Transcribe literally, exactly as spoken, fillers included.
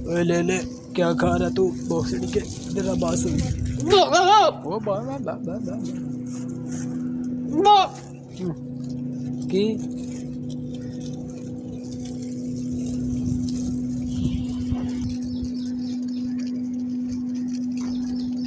ओए ले ले, क्या खा रहा तू भोसड़ी के? तेरा बात सुन। ओ बा बा बा बा की